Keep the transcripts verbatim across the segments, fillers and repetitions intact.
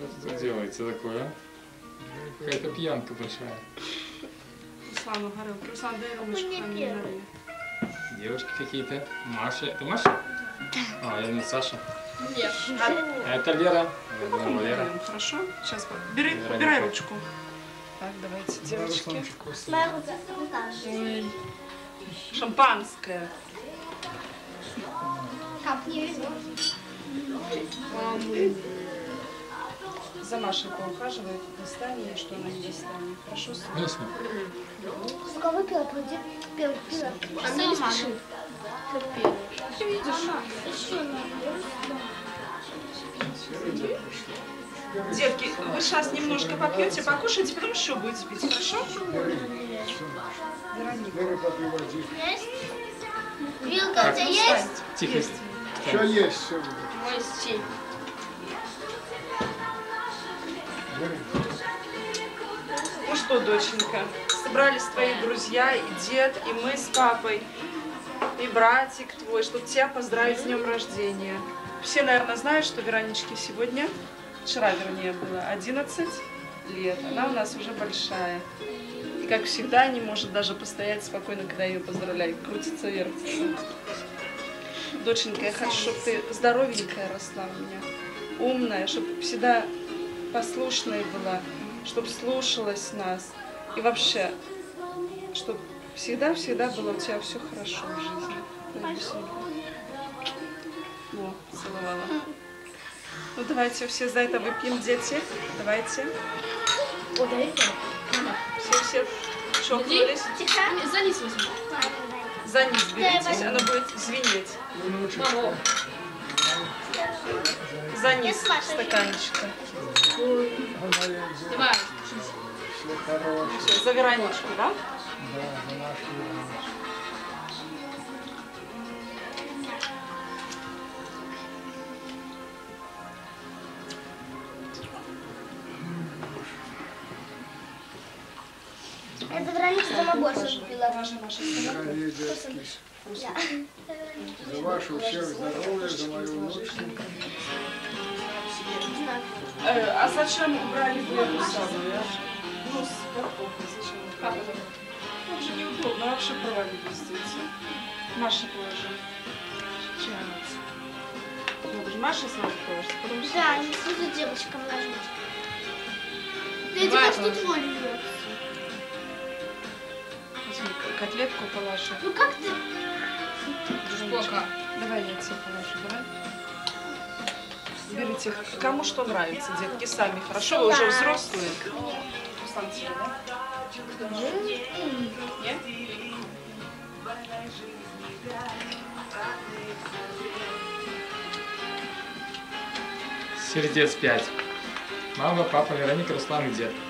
Что тут делается такое? Какая-то пьянка большая. Руслану горелки. Руслан, дай румочку камень налей. Девушки какие-то. Маша. Это Маша? А, я не Саша. Нет. А это Лера. Я думала, Лера. Хорошо? Сейчас бери, убирай ручку. Так, давайте, девочки. Ой. Шампанское. Как не везет. За Машей поухаживает, достанет, что она не достанет. Хорошо? Ясно. Сколько выпила, пойди пил, пила. А мне не спеши. Ты видишь? Еще Детки, вы сейчас немножко попьете, покушайте, потом еще будете пить, хорошо? Вероника. есть? Вилка у тебя есть? Тихо. Все есть, все. Мой стиль. Ну что, доченька, собрались твои друзья, и дед, и мы с папой, и братик твой, чтобы тебя поздравить с днем рождения. Все, наверное, знают, что Вероничке сегодня, вчера, вернее, было одиннадцать лет. Она у нас уже большая. И, как всегда, не может даже постоять спокойно, когда ее поздравляют. Крутится, вертится. Доченька, я хочу, чтобы ты здоровенькая росла у меня, умная, чтобы всегда послушная была, чтобы слушалась нас. И вообще, чтобы всегда-всегда было у тебя все хорошо в жизни. О, целовала. Ну давайте все за это выпьем, дети. Давайте. Все-все чокнулись. Тихо. За низ возьму. За низ беритесь, она будет звенеть. Мама. За низ стаканчика. Давай. Все, за Вероничку, да? Да, за нашу Вероничку. Это Вероника сама больше пила. Ваша, Маша, Дорогие детки, за ваше всех здоровья, за мою внучку. Э, а зачем убрали вы эту самую? Ну, с картошкой зачем убрали? Это же неудобно, вообще провалились дети. Маша положи. Чайница. Ну, даже Маша сразу положит, потом все. Да, не буду девочкам ложить. Ты Давай, иди, что твой любишь. Возьми котлетку положи. Ну как ты? Сколько? Давай я тебе положу, давай. Берите, кому что нравится, детки, сами. Хорошо, вы уже взрослые. Руслан, тебе, да? Нет? Сердец пять. Мама, папа, Вероника, Руслан и дед.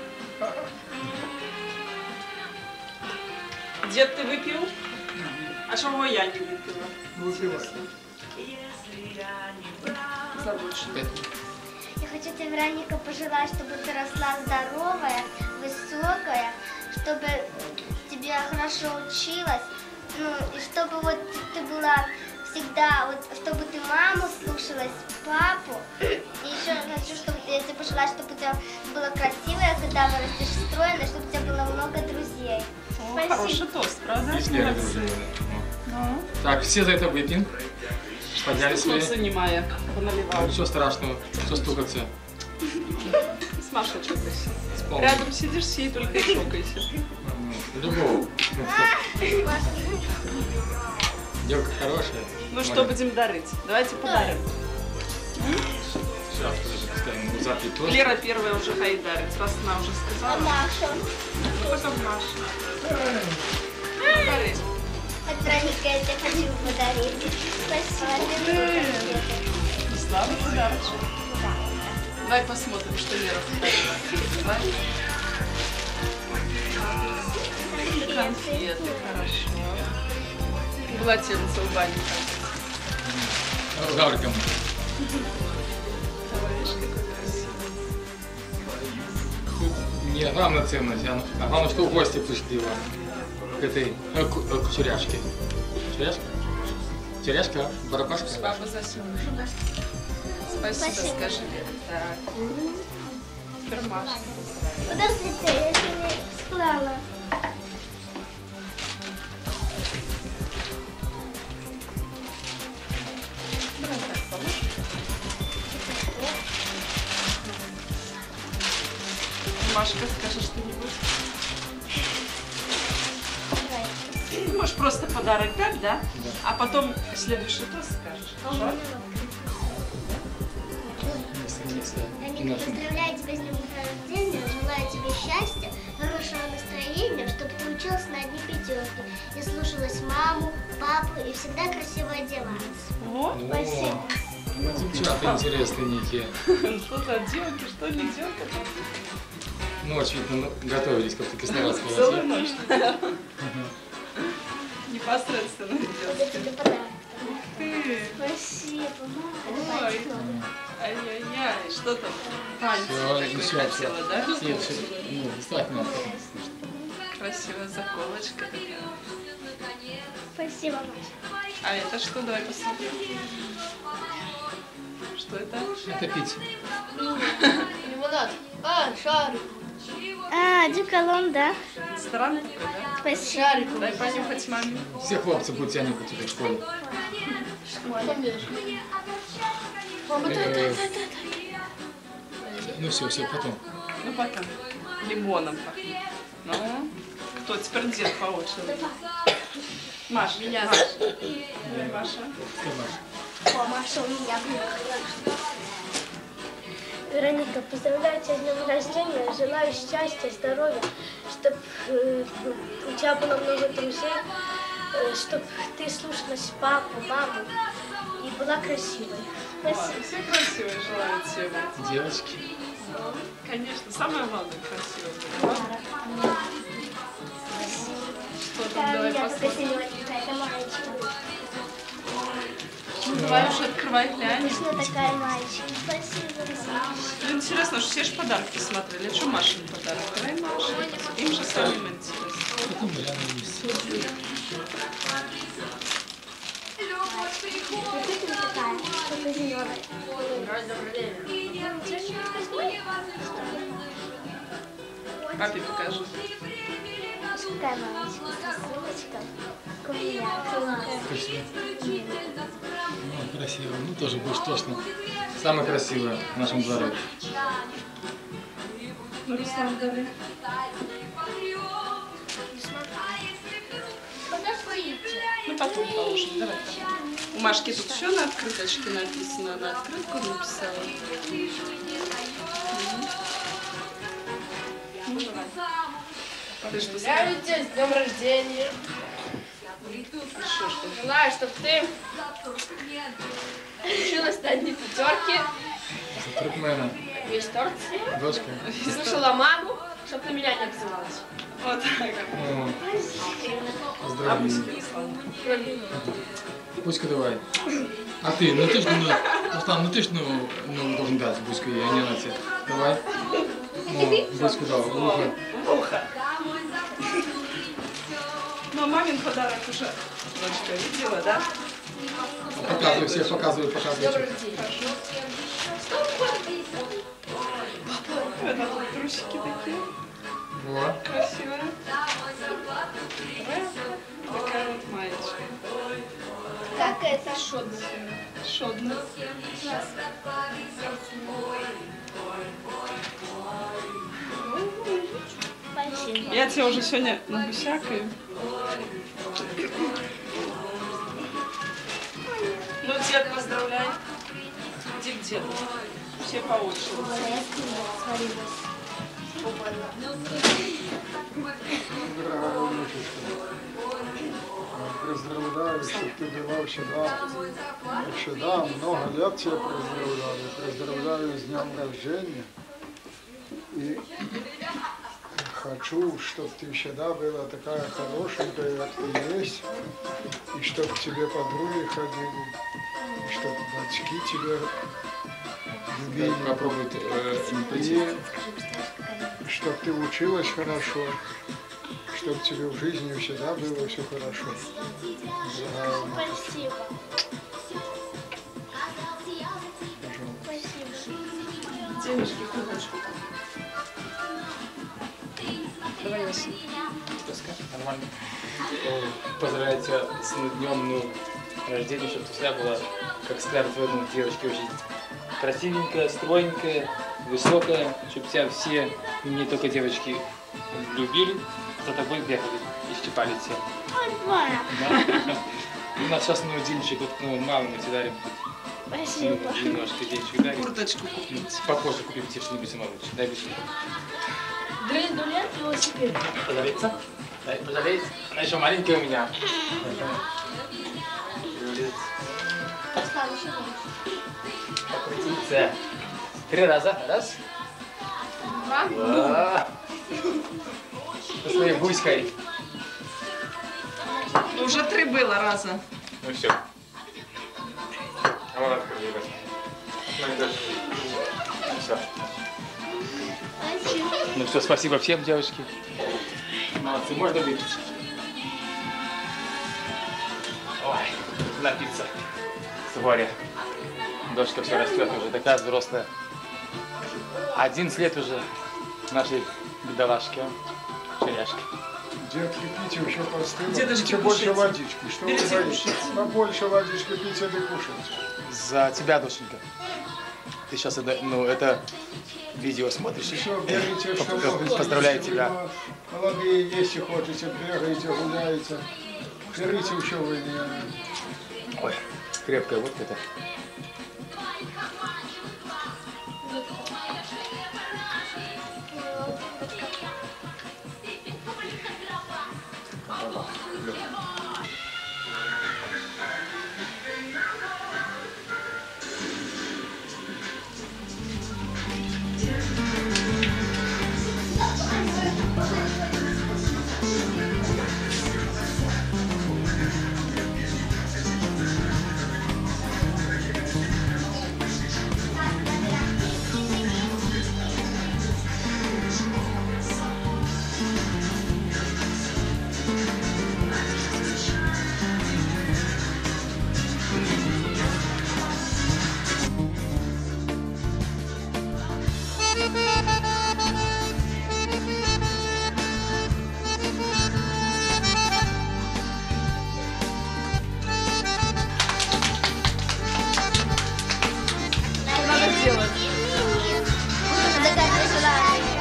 Дед, ты выпил? А чего я не выпила? Выпила. Заблочено. Я хочу тебе, Вероника, пожелать, чтобы ты росла здоровая, высокая, чтобы тебе хорошо училась, ну, и чтобы вот ты была всегда, вот, чтобы ты маму слушалась, папу. И еще хочу, чтобы я тебе пожелать, чтобы у тебя была красивая, когда вырастешь, стройная, чтобы у тебя было много друзей. О, Спасибо. хороший тост, правда? Есть Лера, друзья. Ну, Так, все за это выпьем. Подняли свои. занимая, поналивала. Ничего страшного. Что стукаться? С Машей чокайся. Вспомни. Рядом сидишь, с ней только и чокайся. Любого. Девка хорошая. Ну что будем дарить? Давайте подарим. Сейчас, подожди, поставим запить тост. Лера первая уже хай дарит, раз она уже А сказала. Маша? Ну, потом Маша. Дари. От Вероника я тебе хочу подарить. Спасибо. Слава подарочек. Давай посмотрим, что Лера подарила. Конфеты, хорошо. Полотенце у Бани. Гальком. Видишь, какой красивый. Тут не главная ценность, а а главное, что в гости пришли вам. К этой э, к, э, к куряшке. Куряшка? Теряшка? Барабашка? Баба заснула. Спасибо, Спасибо. скажи. Так. Теперь Маша. Подождите, я еще не склала. Давай так, поможешь? Машка, скажи что-нибудь. Ты можешь просто подарок дать, да? Да. А потом в следующий раз скажешь. Хорошо? Аника, поздравляю тебя с днем рождения, желаю тебе счастья, хорошего настроения, чтобы ты учился на одни пятерки и слушалась маму, папу и всегда красиво одевалась. Вот. Спасибо. Девчата интересные некие. Что за девки, что не девка? Ночь, видно, готовились, как-то Красноярского. Целую ночь. Непосредственно Вот идет. это тебе подарок. Ты. Спасибо, мама. Ой. Ай-яй-яй, что там? Танец Всё, такой еще, хотела, да? Нет, всё, ну, достаточно. Красивая заколочка такая. Спасибо, Маша. А это что? Давай посмотрим. Что это? Это пить. Лимонад. А, шарик. А, дюколон, да? Странно такой, да? Спасибо. Шарик. Дай понюхать маме. Все хлопцы будут тебя нюхать у тебя в школе. Мама, дай, дай, дай, дай. Ну все, все, потом. Ну потом. Лимоном пахнет. Ну, кто теперь дед по очереди? Маша. Меня. Маша. Ой, Маша. Ты, Маша. О, Маша, у меня. Вероника, поздравляю тебя с днем рождения, желаю счастья, здоровья, чтобы у тебя было много друзей, чтобы ты слушалась папу, маму и была красивой. Спасибо. Все красивые желают тебе. Девочки. Конечно, самое главное красивое. Что там, давай посмотрим. это маечка. Ну, давай уже открывай, глянь. Точно такая маечка. Спасибо. Ну, интересно, что все же подарки смотрели. А что Машин подарок? Давай Маша. Им же самим интересно. Потом Яна есть. Вот это вот такая, что-то зеленое. Папе покажи. Такая маечка с сумочкой. У меня. Точно. Ну, красиво. Ну, тоже будешь точно. Самая красивая в нашем дворе. Ну, Руслан, давай. Ну, потом положим. Давай. У Машки тут все на открыточке написано. Она открытку написала. Ну, давай. Ты что Поздравляю тебя с днем рождения. Еще что? Желаю, чтобы ты училась на одни пятерки, Туркмена. весь торт, Дочка. слушала маму, чтобы на меня не обзывалась. Вот так. О, А поздравляю. Руслан. Буська, давай. А ты, ну ты ж, ну, Руслан, ну ты ж, ну, ну, должен дать Буську, а не она тебе. Давай. Ну, Буську дал, в ухо. Ухо. Ну, а мамин подарок уже дочка видела, да? Показывай, всех показывай, показывай. Добрый день. Это тут трусики такие. Вот. Красивая. Такая вот маечка. Как это? Шодная. Шодная. Спасибо. Я тебя уже сегодня набусякаю. Ну, дед, поздравляй. Иди к деду. Все по очереди. Дорогая внучечка, поздравляю, чтобы ты была всегда, всегда, много лет тебя поздравляю, поздравляю с днем рождения. И хочу, чтобы ты всегда была такая хорошенькая, как ты есть, и чтобы к тебе подруги ходили, и чтобы батьки тебя любили. Попробуй э, прийти. И чтобы ты училась хорошо, чтобы тебе в жизни всегда было все хорошо. Дорогая, Спасибо. пожалуйста. денежки, кубочку. Давай, Вася. Нормально. Поздравляю тебя с днем ну, рождения, чтобы у тебя была, как скажут в одном, девочке очень красивенькая, стройненькая, высокая, чтобы тебя все, не только девочки, любили, за тобой бегали и щипали тебя. Да? У нас сейчас ну, денежек, вот, ну, мало мы тебе дарим. Спасибо. Ну, немножко денежек дарим. Курточку купить. Попозже купим тебе что-нибудь самолучше. Дай быстрее. Дрендулет, велосипед. Пожалеется? Дай, пожалеется. Она еще маленькая у меня. Покрутиться. Три раза. Раз. Два. Два. Со своей гуськой. Уже три было раза. Ну все. А вон открыли. Ну и дальше. Все. Ну все, спасибо всем, девочки. Молодцы, можно выпить. Ой, напиться. С горя. Дочка все растет уже, такая взрослая. одиннадцать лет уже нашей бедолашки, черяшки. Детки, пить еще постыло. Дедушки, Пейте больше кушайте. водички. Что вы Берите, говорите? кушайте. Побольше водички пейте, да кушайте. За тебя, доченька. Ты сейчас это, ну, это видео смотришь. Все, берите, что Поздравляю можете. Поздравляю Если тебя. вы молодые, если хотите, бегаете, гуляете. Берите еще вы не... Ой, крепкая водка это. Надо делать. Загадывай желание.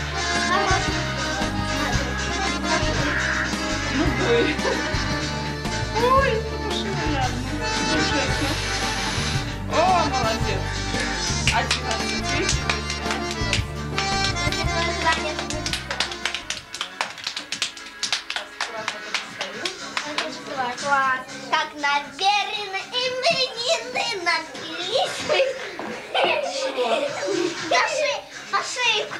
Ну, ой. Ой, душевно. Душевно. О, молодец. Одиннадцать. Загадывай желание. Класс. Как наверное, именины напились. Скажи, ошибку.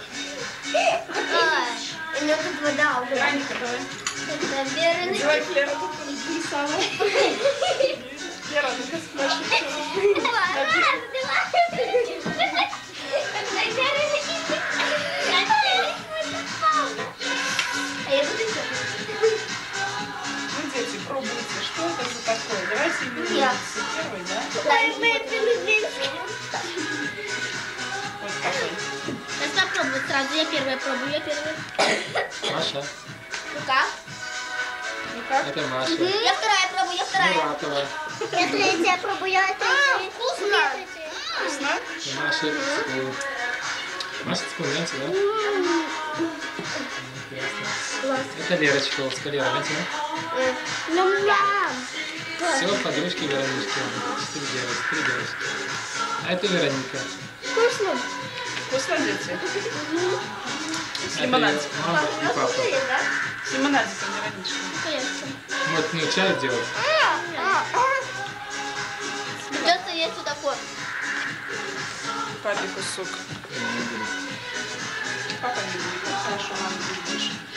У меня тут вода уже. Аника, давай. Как наверное. Давай, Лера, тут написала. Лера, ну-ка спрашивай. Два, раз, два. Как наверное, а я буду еще. Ну, дети, пробуйте. Что это за такое? Давайте именинницы Я. первый, да? Вот такой. Сейчас попробую сразу. Я первая пробую. Я первая. Маша. Ну как? Ну как? Это Маша. Я вторая пробую. Я вторая. Муратова. Я третья пробую. Я третья. Вкусно. Вкусно? Маша. э, Маша, ты знаете, да? Прекрасно. Это Лерочка, вот с Лера, знаете, да? Ням-ням. Все, подружки Веронички. Четыре девочки, три девочки. А это Вероника. Вкусно. Вкусно, дети? С Это лимонадиком. мама и папа. С лимонадиком, Вероничка. Конечно. Вот, ну, чай делать. Придется есть вот такое. Папе кусок. Папа не будет. Хорошо, мама, будешь.